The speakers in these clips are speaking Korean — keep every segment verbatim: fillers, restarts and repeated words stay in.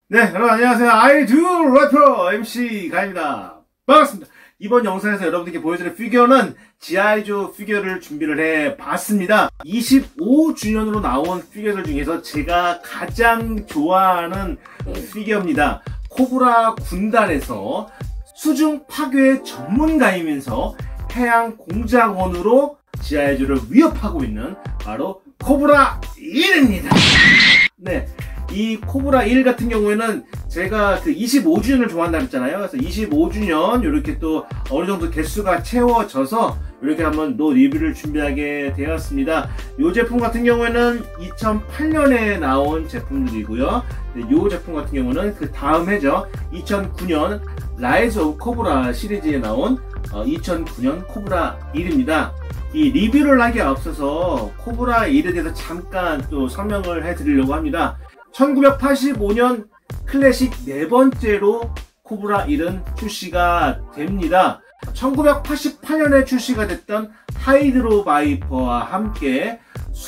네, 여러분 안녕하세요. 아이두 래퍼 엠씨 가입니다. 반갑습니다. 이번 영상에서 여러분들께 보여드릴 피규어는 지아이조 피규어를 준비를 해봤습니다. 이십오 주년으로 나온 피규어들 중에서 제가 가장 좋아하는 피규어입니다. 코브라 군단에서 수중 파괴 전문가이면서 해양 공작원으로 지아이조를 위협하고 있는 바로 코브라 일입니다. 네. 이 코브라 일 같은 경우에는 제가 그 이십오 주년을 좋아한다 했잖아요. 그래서 이십오 주년 이렇게 또 어느 정도 개수가 채워져서 이렇게 한번 또 리뷰를 준비하게 되었습니다. 이 제품 같은 경우에는 이천팔 년에 나온 제품들이고요. 이 제품 같은 경우는 그 다음 해죠. 이천구 년 라이즈 오브 코브라 시리즈에 나온 어, 이천구 년 코브라 일입니다. 이 리뷰를 하기에 앞서서 코브라 일에 대해서 잠깐 또 설명을 해드리려고 합니다. 천구백팔십오 년 클래식 네 번째로 코브라 일은 출시가 됩니다. 천구백팔십팔 년에 출시가 됐던 하이드로 바이퍼와 함께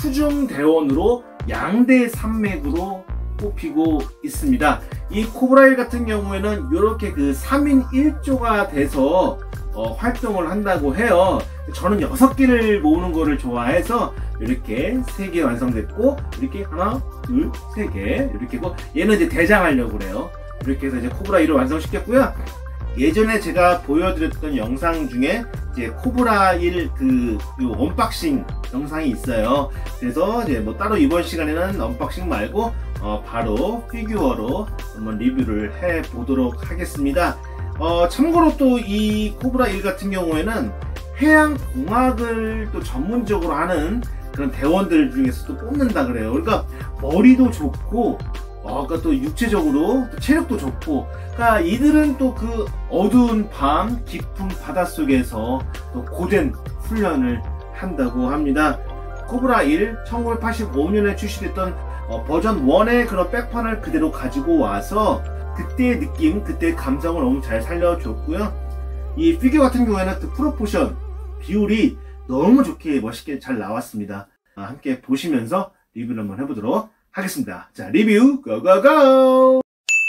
수중대원으로 양대 산맥으로 뽑히고 있습니다. 이 코브라 일 같은 경우에는 이렇게 그 삼 인 일 조가 돼서 어, 활동을 한다고 해요. 저는 여섯 개를 모으는 거를 좋아해서 이렇게 세 개 완성됐고, 이렇게 하나, 둘, 세 개 이렇게고, 얘는 이제 대장하려고 그래요. 이렇게 해서 이제 코브라 일을 완성시켰고요. 예전에 제가 보여드렸던 영상 중에 이제 코브라 일 그 언박싱 영상이 있어요. 그래서 이제 뭐 따로 이번 시간에는 언박싱 말고 어, 바로 피규어로 한번 리뷰를 해 보도록 하겠습니다. 어, 참고로 또 이 코브라 일 같은 경우에는 해양 공학을 또 전문적으로 하는 그런 대원들 중에서 또 뽑는다 그래요. 그러니까 머리도 좋고, 어, 그러니까 또 육체적으로 또 체력도 좋고, 그러니까 이들은 또 그 어두운 밤, 깊은 바닷속에서 또 고된 훈련을 한다고 합니다. 코브라 일 천구백팔십오 년에 출시됐던 어, 버전 일의 그런 백판을 그대로 가지고 와서 그때의 느낌, 그때의 감성을 너무 잘 살려줬고요. 이 피규어 같은 경우에는 그 프로포션, 비율이 너무 좋게 멋있게 잘 나왔습니다. 아, 함께 보시면서 리뷰를 한번 해보도록 하겠습니다. 자, 리뷰 고고고!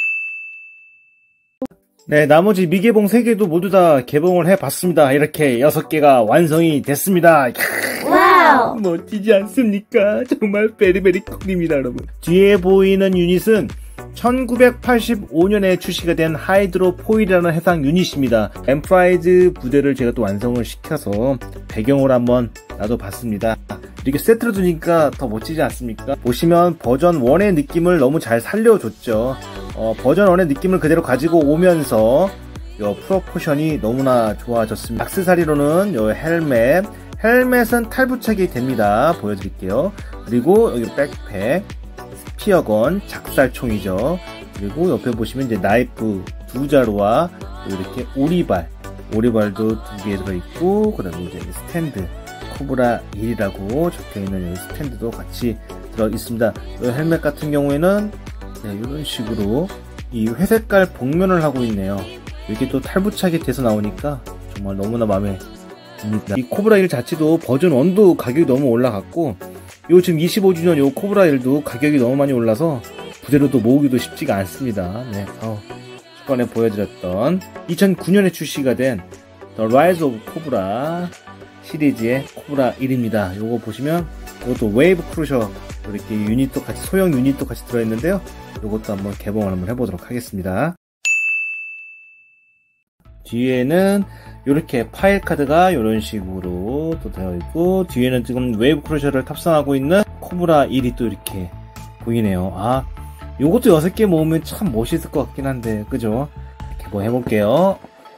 네, 나머지 미개봉 세 개도 모두 다 개봉을 해봤습니다. 이렇게 여섯 개가 완성이 됐습니다. 와우! 멋지지 않습니까? 정말 베리베리 쿨입니다, 여러분. 뒤에 보이는 유닛은 천구백팔십오 년에 출시가 된 하이드로 포일이라는 해상 유닛입니다. 엠프라이즈 부대를 제가 또 완성을 시켜서 배경으로 한번 놔둬봤습니다. 이렇게 세트로 두니까 더 멋지지 않습니까? 보시면 버전 일의 느낌을 너무 잘 살려줬죠. 어, 버전 일의 느낌을 그대로 가지고 오면서 요 프로포션이 너무나 좋아졌습니다. 액세서리로는 요 헬멧, 헬멧은 탈부착이 됩니다. 보여드릴게요. 그리고 여기 백팩, 피어건, 작살총이죠. 그리고 옆에 보시면 이제 나이프 두 자루와 이렇게 오리발, 오리발도 두 개 들어있고, 그 다음에 이제 스탠드, 코브라 일이라고 적혀있는 이 스탠드도 같이 들어있습니다. 이 헬멧 같은 경우에는 네, 이런 식으로 이 회색깔 복면을 하고 있네요. 이렇게 또 탈부착이 돼서 나오니까 정말 너무나 마음에 듭니다. 이 코브라 일 자체도 버전 일도 가격이 너무 올라갔고, 요 지금 이십오 주년 요 코브라 일도 가격이 너무 많이 올라서 부대로도 모으기도 쉽지가 않습니다. 네, 어, 초반에 보여드렸던 이천구 년에 출시가 된 The Rise of Cobra 시리즈의 코브라 일입니다. 요거 보시면 이것도 웨이브 크루셔 이렇게 유닛도 같이, 소형 유닛도 같이 들어있는데요. 요것도 한번 개봉을 한번 해보도록 하겠습니다. 뒤에는 이렇게 파일 카드가 이런 식으로 또 되어 있고, 뒤에는 지금 웨이브 크루셔를 탑승하고 있는 코브라 일이 또 이렇게 보이네요. 아, 요것도 여섯 개 모으면 참 멋있을 것 같긴 한데, 그죠? 개봉해 볼게요.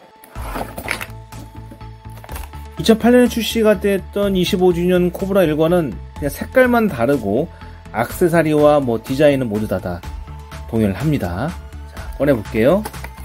이천팔 년에 출시가 됐던 이십오 주년 코브라 일과는 그냥 색깔만 다르고 액세서리와 뭐 디자인은 모두 다, 다 동일합니다. 자, 꺼내 볼게요.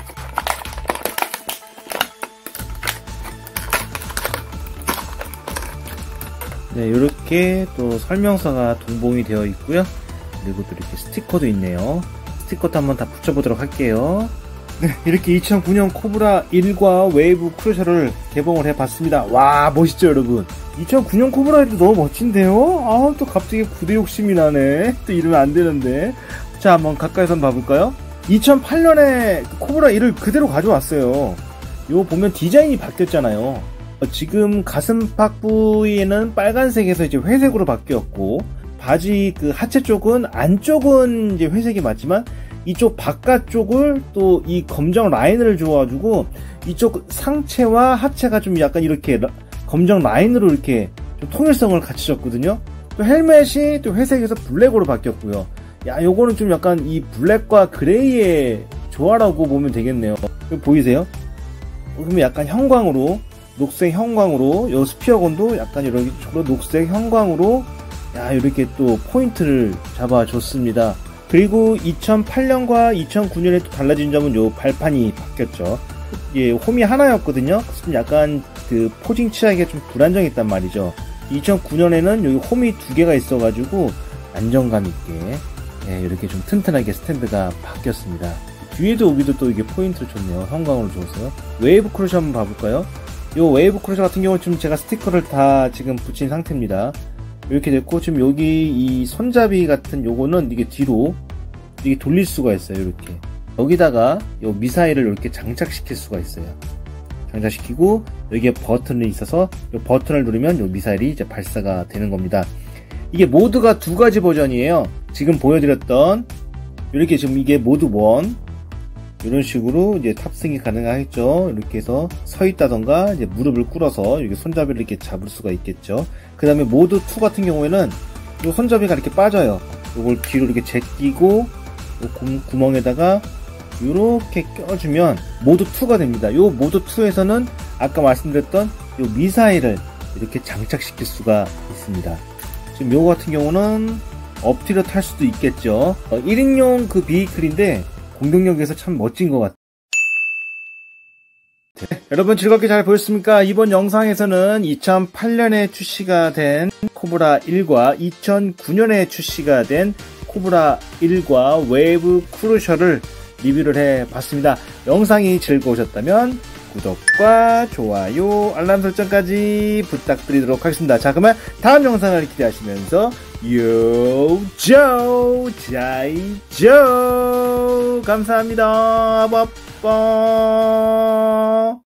네, 이렇게 또 설명서가 동봉이 되어 있고요. 그리고 또 이렇게 스티커도 있네요. 스티커도 한번 다 붙여보도록 할게요. 네, 이렇게 이천구 년 코브라 일과 웨이브 크루셔를 개봉을 해봤습니다. 와, 멋있죠, 여러분? 이천구 년 코브라 일도 너무 멋진데요? 아, 또 갑자기 부대 욕심이 나네. 또 이러면 안 되는데. 자, 한번 가까이서 한번 봐볼까요? 이천팔 년에 코브라 일을 그대로 가져왔어요. 요 보면 디자인이 바뀌었잖아요. 어, 지금 가슴팍 부위에는 빨간색에서 이제 회색으로 바뀌었고, 바지 그 하체 쪽은 안쪽은 이제 회색이 맞지만 이쪽 바깥쪽을 또 이 검정 라인을 줘가지고 이쪽 상체와 하체가 좀 약간 이렇게 라, 검정 라인으로 이렇게 좀 통일성을 같이 줬거든요. 또 헬멧이 또 회색에서 블랙으로 바뀌었고요. 야, 요거는 좀 약간 이 블랙과 그레이의 조화라고 보면 되겠네요. 보이세요? 그러면 약간 형광으로, 녹색 형광으로, 요 스피어건도 약간 이런 식으로 녹색 형광으로, 야, 이렇게 또 포인트를 잡아줬습니다. 그리고 이천팔 년과 이천구 년에 또 달라진 점은 요 발판이 바뀌었죠. 이게 홈이 하나였거든요. 그래서 약간 그 포징 취하기가 좀 불안정했단 말이죠. 이천구 년에는 여기 홈이 두 개가 있어가지고 안정감 있게, 예, 이렇게 좀 튼튼하게 스탠드가 바뀌었습니다. 뒤에도 여기도 또 이게 포인트를 줬네요. 형광으로 줘서. 웨이브 크루셔 한번 봐볼까요? 요 웨이브 크루셔 같은 경우는 지금 제가 스티커를 다 지금 붙인 상태입니다. 이렇게 됐고, 지금 여기 이 손잡이 같은 요거는 이게 뒤로 이게 돌릴 수가 있어요. 이렇게 여기다가 요 미사일을 이렇게 장착시킬 수가 있어요. 장착시키고 여기에 버튼이 있어서 요 버튼을 누르면 요 미사일이 이제 발사가 되는 겁니다. 이게 모드가 두 가지 버전이에요. 지금 보여드렸던 이렇게 지금 이게 모드 일, 이런 식으로 이제 탑승이 가능하겠죠. 이렇게 해서 서 있다던가 이제 무릎을 꿇어서 이렇게 손잡이를 이렇게 잡을 수가 있겠죠. 그 다음에 모드 이 같은 경우에는 요 손잡이가 이렇게 빠져요. 요걸 뒤로 이렇게 제끼고 요 구멍에다가 이렇게 껴주면 모드 이가 됩니다. 요 모드 이에서는 아까 말씀드렸던 요 미사일을 이렇게 장착시킬 수가 있습니다. 지금 요거 같은 경우는 엎드려 탈 수도 있겠죠. 어, 일 인용 그 비이클인데 공격력에서 참 멋진 것 같아요. 네, 여러분 즐겁게 잘 보셨습니까? 이번 영상에서는 이천팔 년에 출시가 된 코브라 일과 이천구 년에 출시가 된 코브라 일과 웨이브 크루셔를 리뷰를 해봤습니다. 영상이 즐거우셨다면 구독과 좋아요, 알람 설정까지 부탁드리도록 하겠습니다. 자, 그러면 다음 영상을 기대하시면서 요조 자이조 감사합니다. 빠빠.